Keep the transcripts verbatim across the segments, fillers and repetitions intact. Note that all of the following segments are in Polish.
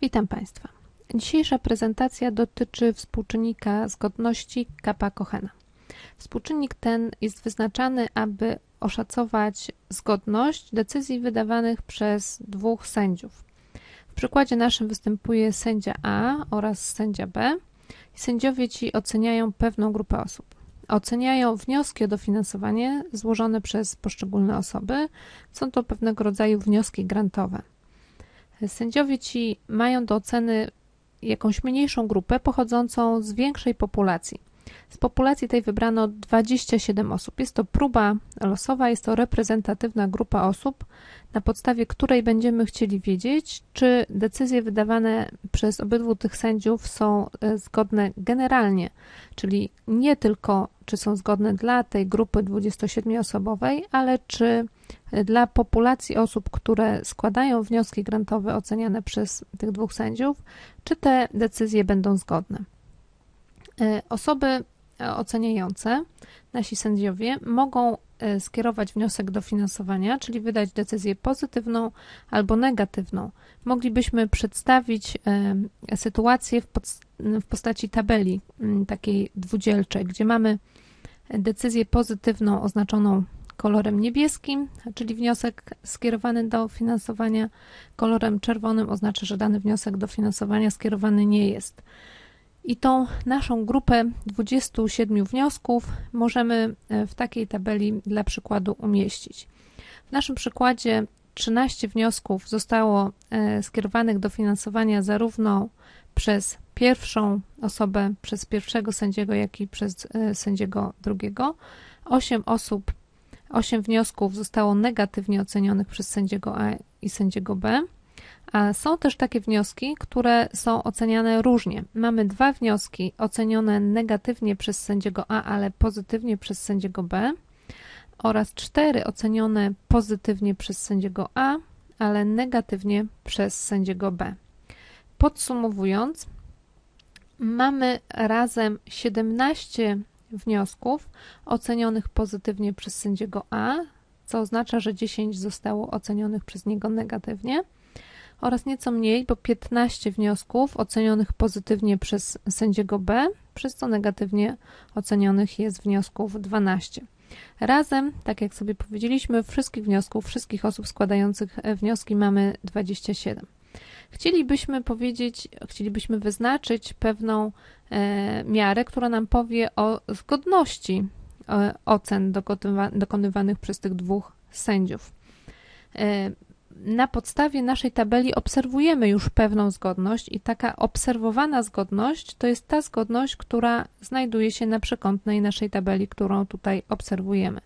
Witam Państwa. Dzisiejsza prezentacja dotyczy współczynnika zgodności Kappa-Cohena. Współczynnik ten jest wyznaczany, aby oszacować zgodność decyzji wydawanych przez dwóch sędziów. W przykładzie naszym występuje sędzia A oraz sędzia B i sędziowie ci oceniają pewną grupę osób. Oceniają wnioski o dofinansowanie złożone przez poszczególne osoby. Są to pewnego rodzaju wnioski grantowe. Sędziowie ci mają do oceny jakąś mniejszą grupę pochodzącą z większej populacji. Z populacji tej wybrano dwadzieścia siedem osób. Jest to próba losowa, jest to reprezentatywna grupa osób, na podstawie której będziemy chcieli wiedzieć, czy decyzje wydawane przez obydwu tych sędziów są zgodne generalnie, czyli nie tylko czy są zgodne dla tej grupy dwudziestosiedmioosobowej, ale czy dla populacji osób, które składają wnioski grantowe oceniane przez tych dwóch sędziów, czy te decyzje będą zgodne. Osoby oceniające, nasi sędziowie, mogą skierować wniosek dofinansowania, czyli wydać decyzję pozytywną albo negatywną. Moglibyśmy przedstawić sytuację w, pod, w postaci tabeli takiej dwudzielczej, gdzie mamy decyzję pozytywną oznaczoną kolorem niebieskim, czyli wniosek skierowany do finansowania, kolorem czerwonym oznacza, że dany wniosek do finansowania skierowany nie jest. I tą naszą grupę dwudziestu siedmiu wniosków możemy w takiej tabeli dla przykładu umieścić. W naszym przykładzie trzynaście wniosków zostało skierowanych do finansowania zarówno przez pierwszą osobę, przez pierwszego sędziego, jak i przez sędziego drugiego. osiem osób, osiem wniosków zostało negatywnie ocenionych przez sędziego A i sędziego B. A są też takie wnioski, które są oceniane różnie. Mamy dwa wnioski ocenione negatywnie przez sędziego A, ale pozytywnie przez sędziego B oraz cztery ocenione pozytywnie przez sędziego A, ale negatywnie przez sędziego B. Podsumowując, mamy razem siedemnaście wniosków ocenionych pozytywnie przez sędziego A, co oznacza, że dziesięć zostało ocenionych przez niego negatywnie, oraz nieco mniej, bo piętnaście wniosków ocenionych pozytywnie przez sędziego B, przez co negatywnie ocenionych jest wniosków dwanaście. Razem, tak jak sobie powiedzieliśmy, wszystkich wniosków, wszystkich osób składających wnioski mamy dwadzieścia siedem. Chcielibyśmy powiedzieć, chcielibyśmy wyznaczyć pewną e, miarę, która nam powie o zgodności e, ocen dokonywa, dokonywanych przez tych dwóch sędziów. E, Na podstawie naszej tabeli obserwujemy już pewną zgodność i taka obserwowana zgodność to jest ta zgodność, która znajduje się na przekątnej naszej tabeli, którą tutaj obserwujemy.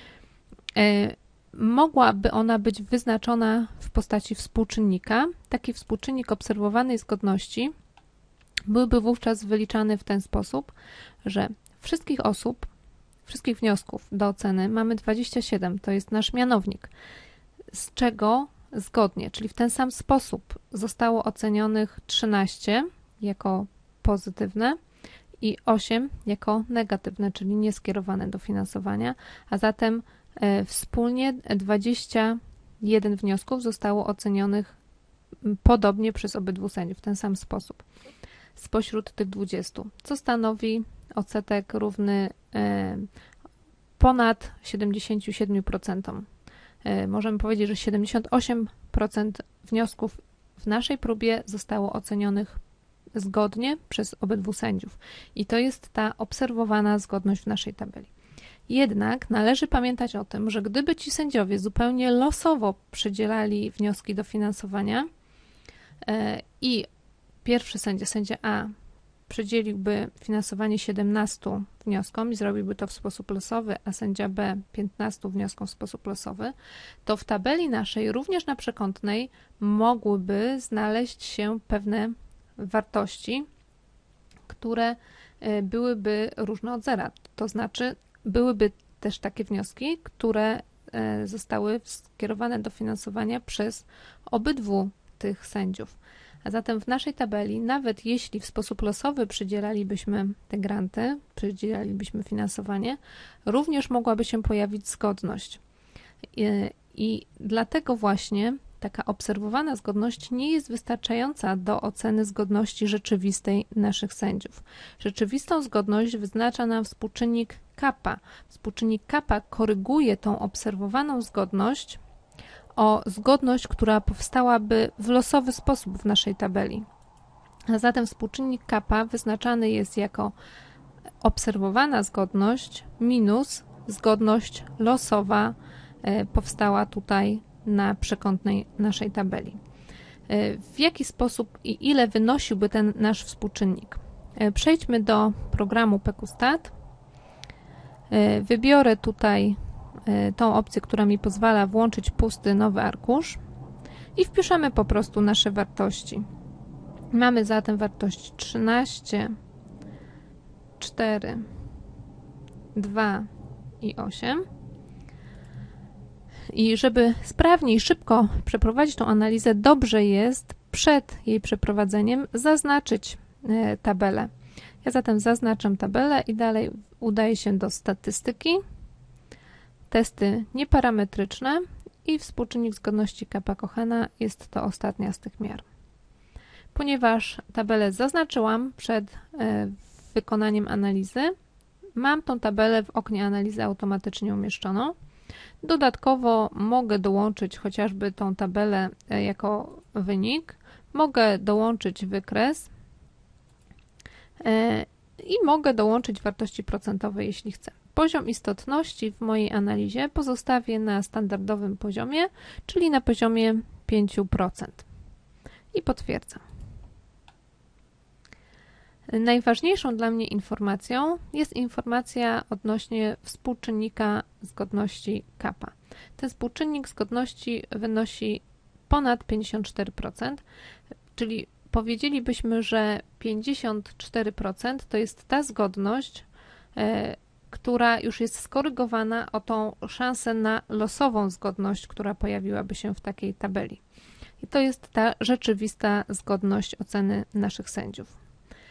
Mogłaby ona być wyznaczona w postaci współczynnika. Taki współczynnik obserwowanej zgodności byłby wówczas wyliczany w ten sposób, że wszystkich osób, wszystkich wniosków do oceny mamy dwadzieścia siedem, to jest nasz mianownik, z czego zgodnie, czyli w ten sam sposób zostało ocenionych trzynaście jako pozytywne i osiem jako negatywne, czyli nieskierowane do finansowania, a zatem e, wspólnie dwadzieścia jeden wniosków zostało ocenionych podobnie przez obydwu sędziów, w ten sam sposób spośród tych dwudziestu, co stanowi odsetek równy e, ponad siedemdziesięciu siedmiu procentom. Możemy powiedzieć, że siedemdziesiąt osiem procent wniosków w naszej próbie zostało ocenionych zgodnie przez obydwu sędziów. I to jest ta obserwowana zgodność w naszej tabeli. Jednak należy pamiętać o tym, że gdyby ci sędziowie zupełnie losowo przydzielali wnioski do finansowania i pierwszy sędzia, sędzia A, przydzieliłby finansowanie siedemnastu wnioskom i zrobiłby to w sposób losowy, a sędzia B piętnastu wnioskom w sposób losowy, to w tabeli naszej, również na przekątnej, mogłyby znaleźć się pewne wartości, które byłyby różne od zera. To znaczy, byłyby też takie wnioski, które zostały skierowane do finansowania przez obydwu tych sędziów. A zatem w naszej tabeli, nawet jeśli w sposób losowy przydzielalibyśmy te granty, przydzielalibyśmy finansowanie, również mogłaby się pojawić zgodność. I, i dlatego właśnie taka obserwowana zgodność nie jest wystarczająca do oceny zgodności rzeczywistej naszych sędziów. Rzeczywistą zgodność wyznacza nam współczynnik kappa. Współczynnik kappa koryguje tą obserwowaną zgodność o zgodność, która powstałaby w losowy sposób w naszej tabeli. A zatem współczynnik kappa wyznaczany jest jako obserwowana zgodność minus zgodność losowa powstała tutaj na przekątnej naszej tabeli. W jaki sposób i ile wynosiłby ten nasz współczynnik? Przejdźmy do programu PecuStat. Wybiorę tutaj tą opcję, która mi pozwala włączyć pusty nowy arkusz i wpiszemy po prostu nasze wartości. Mamy zatem wartość trzynaście, cztery, dwa i osiem. I żeby sprawnie i szybko przeprowadzić tą analizę, dobrze jest przed jej przeprowadzeniem zaznaczyć tabelę. Ja zatem zaznaczam tabelę i dalej udaję się do statystyki, testy nieparametryczne i współczynnik zgodności Kappa-Cochena jest to ostatnia z tych miar. Ponieważ tabelę zaznaczyłam przed wykonaniem analizy, mam tą tabelę w oknie analizy automatycznie umieszczoną. Dodatkowo mogę dołączyć chociażby tą tabelę jako wynik, mogę dołączyć wykres i mogę dołączyć wartości procentowe, jeśli chcę. Poziom istotności w mojej analizie pozostawię na standardowym poziomie, czyli na poziomie pięć procent. I potwierdzam. Najważniejszą dla mnie informacją jest informacja odnośnie współczynnika zgodności kappa. Ten współczynnik zgodności wynosi ponad pięćdziesiąt cztery procent, czyli powiedzielibyśmy, że pięćdziesiąt cztery procent to jest ta zgodność, e, która już jest skorygowana o tą szansę na losową zgodność, która pojawiłaby się w takiej tabeli. I to jest ta rzeczywista zgodność oceny naszych sędziów.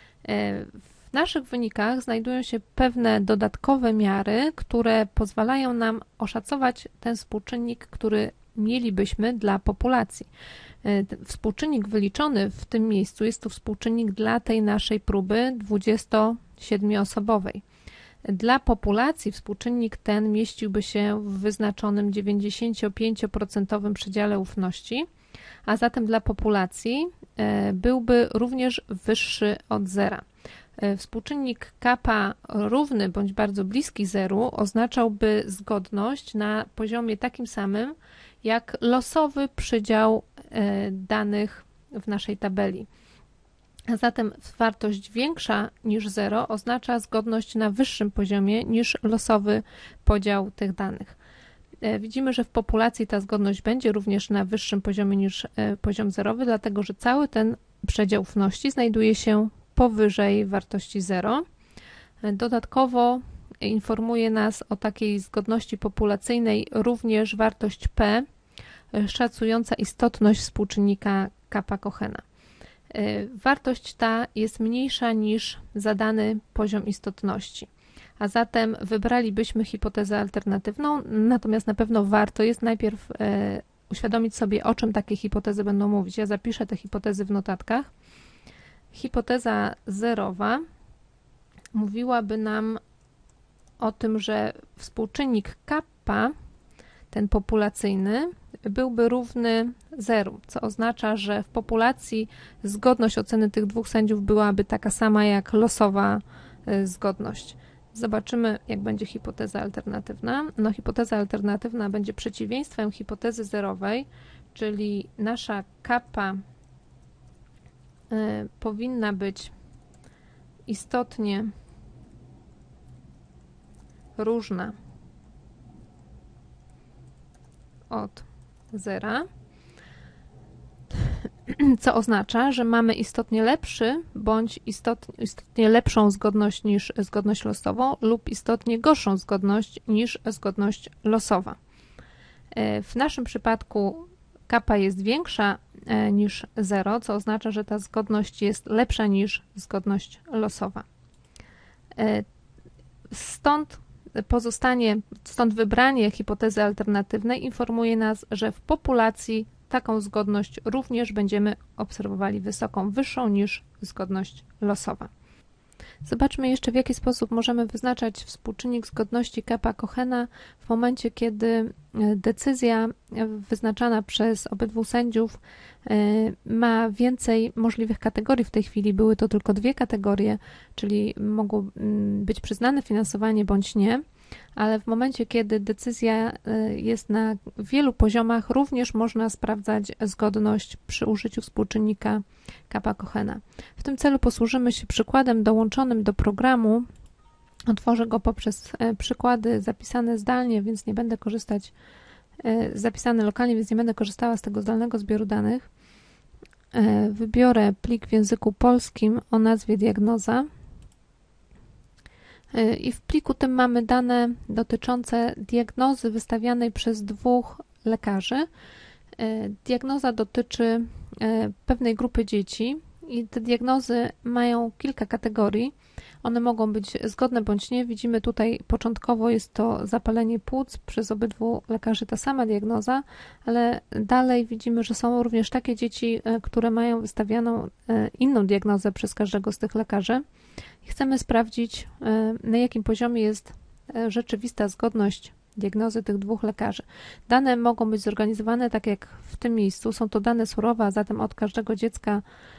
W naszych wynikach znajdują się pewne dodatkowe miary, które pozwalają nam oszacować ten współczynnik, który mielibyśmy dla populacji. Współczynnik wyliczony w tym miejscu jest to współczynnik dla tej naszej próby dwudziestosiedmioosobowej. Dla populacji współczynnik ten mieściłby się w wyznaczonym dziewięćdziesięciopięcioprocentowym przedziale ufności, a zatem dla populacji byłby również wyższy od zera. Współczynnik kappa równy bądź bardzo bliski zeru oznaczałby zgodność na poziomie takim samym jak losowy przydział danych w naszej tabeli. A zatem wartość większa niż zero oznacza zgodność na wyższym poziomie niż losowy podział tych danych. Widzimy, że w populacji ta zgodność będzie również na wyższym poziomie niż poziom zerowy, dlatego że cały ten przedział ufności znajduje się powyżej wartości zero. Dodatkowo informuje nas o takiej zgodności populacyjnej również wartość P, szacująca istotność współczynnika Kappa-Cochena. Wartość ta jest mniejsza niż zadany poziom istotności. A zatem wybralibyśmy hipotezę alternatywną, natomiast na pewno warto jest najpierw e, uświadomić sobie, o czym takie hipotezy będą mówić. Ja zapiszę te hipotezy w notatkach. Hipoteza zerowa mówiłaby nam o tym, że współczynnik kappa, ten populacyjny, byłby równy zeru, co oznacza, że w populacji zgodność oceny tych dwóch sędziów byłaby taka sama jak losowa e, zgodność. Zobaczymy, jak będzie hipoteza alternatywna. No, hipoteza alternatywna będzie przeciwieństwem hipotezy zerowej, czyli nasza kappa y, powinna być istotnie różna od zera, co oznacza, że mamy istotnie lepszy bądź istotnie, istotnie lepszą zgodność niż zgodność losową lub istotnie gorszą zgodność niż zgodność losowa. W naszym przypadku kappa jest większa niż zero, co oznacza, że ta zgodność jest lepsza niż zgodność losowa. Stąd pozostanie, stąd wybranie hipotezy alternatywnej informuje nas, że w populacji taką zgodność również będziemy obserwowali wysoką, wyższą niż zgodność losowa. Zobaczmy jeszcze, w jaki sposób możemy wyznaczać współczynnik zgodności Kappa-Cohena w momencie, kiedy decyzja wyznaczana przez obydwu sędziów ma więcej możliwych kategorii. W tej chwili były to tylko dwie kategorie, czyli mogło być przyznane finansowanie bądź nie, ale w momencie, kiedy decyzja jest na wielu poziomach, również można sprawdzać zgodność przy użyciu współczynnika Kappa-Cohena. W tym celu posłużymy się przykładem dołączonym do programu. Otworzę go poprzez przykłady zapisane zdalnie, więc nie będę korzystać, zapisane lokalnie, więc nie będę korzystała z tego zdalnego zbioru danych. Wybiorę plik w języku polskim o nazwie diagnoza. I w pliku tym mamy dane dotyczące diagnozy wystawianej przez dwóch lekarzy. Diagnoza dotyczy pewnej grupy dzieci i te diagnozy mają kilka kategorii. One mogą być zgodne bądź nie. Widzimy tutaj początkowo jest to zapalenie płuc, przez obydwu lekarzy ta sama diagnoza, ale dalej widzimy, że są również takie dzieci, które mają wystawianą inną diagnozę przez każdego z tych lekarzy. Chcemy sprawdzić, na jakim poziomie jest rzeczywista zgodność diagnozy tych dwóch lekarzy. Dane mogą być zorganizowane tak jak w tym miejscu. Są to dane surowe, a zatem od każdego dziecka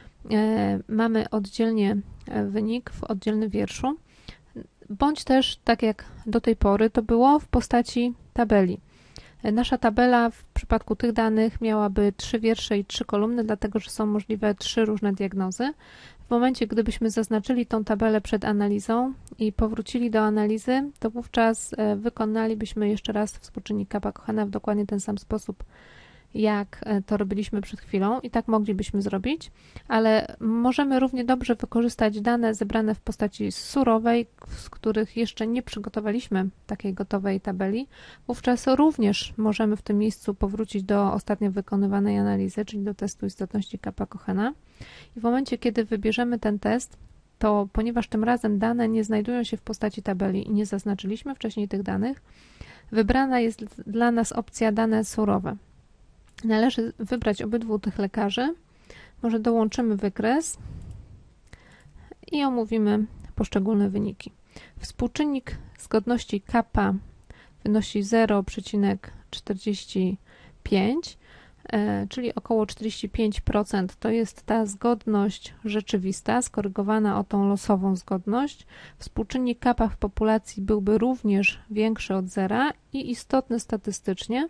mamy oddzielnie wynik w oddzielnym wierszu, bądź też tak jak do tej pory to było w postaci tabeli. Nasza tabela w przypadku tych danych miałaby trzy wiersze i trzy kolumny, dlatego że są możliwe trzy różne diagnozy. W momencie, gdybyśmy zaznaczyli tą tabelę przed analizą i powrócili do analizy, to wówczas wykonalibyśmy jeszcze raz współczynnik Kappa-Cohena w dokładnie ten sam sposób, jak to robiliśmy przed chwilą i tak moglibyśmy zrobić, ale możemy równie dobrze wykorzystać dane zebrane w postaci surowej, z których jeszcze nie przygotowaliśmy takiej gotowej tabeli. Wówczas również możemy w tym miejscu powrócić do ostatnio wykonywanej analizy, czyli do testu istotności Kappa-Cohena. I w momencie, kiedy wybierzemy ten test, to ponieważ tym razem dane nie znajdują się w postaci tabeli i nie zaznaczyliśmy wcześniej tych danych, wybrana jest dla nas opcja dane surowe. Należy wybrać obydwu tych lekarzy. Może dołączymy wykres i omówimy poszczególne wyniki. Współczynnik zgodności Kappa wynosi zero przecinek czterdzieści pięć, czyli około czterdzieści pięć procent to jest ta zgodność rzeczywista, skorygowana o tą losową zgodność. Współczynnik Kappa w populacji byłby również większy od zera i istotny statystycznie.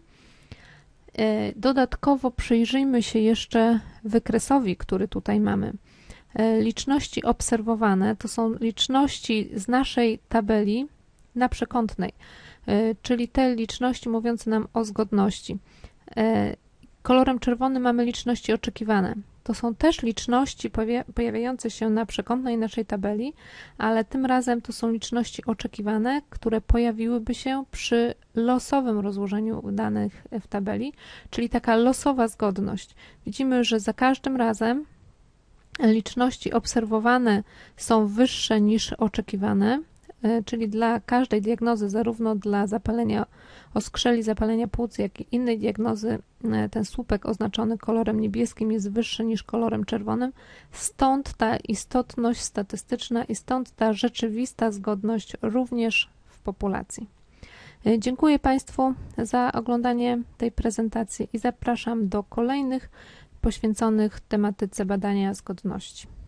Dodatkowo przyjrzyjmy się jeszcze wykresowi, który tutaj mamy. Liczności obserwowane to są liczności z naszej tabeli na przekątnej, czyli te liczności mówiące nam o zgodności. Kolorem czerwonym mamy liczności oczekiwane. To są też liczności pojawiające się na przekątnej naszej tabeli, ale tym razem to są liczności oczekiwane, które pojawiłyby się przy losowym rozłożeniu danych w tabeli, czyli taka losowa zgodność. Widzimy, że za każdym razem liczności obserwowane są wyższe niż oczekiwane, czyli dla każdej diagnozy, zarówno dla zapalenia oskrzeli, zapalenia płuc, jak i innej diagnozy, ten słupek oznaczony kolorem niebieskim jest wyższy niż kolorem czerwonym. Stąd ta istotność statystyczna i stąd ta rzeczywista zgodność również w populacji. Dziękuję Państwu za oglądanie tej prezentacji i zapraszam do kolejnych poświęconych tematyce badania zgodności.